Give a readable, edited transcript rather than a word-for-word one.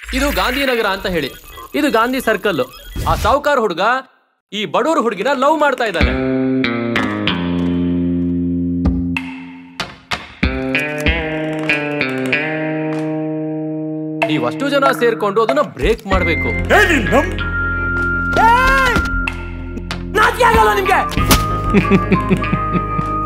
ಇದು ಗಾಂಧಿನಗರ ಅಂತ ಹೇಳಿ. ಇದು ಗಾಂಧಿ ಸರ್ಕಲ್. ಆ ಸಾವುಕಾರ ಹುಡುಗ ಈ ಬಡೂರು ಹುಡುಗಿನ ಲವ್ ಮಾಡ್ತಾ ಇದ್ದಾನೆ. ನೀವಷ್ಟು ಜನ ಸೇರ್ಕೊಂಡು ಅದನ್ನ ಬ್ರೇಕ್ ಮಾಡ್ಬೇಕು. ನಾಚಿಕೆ ಆಗಲ್ಲ ನಿಮ್ಗೆ?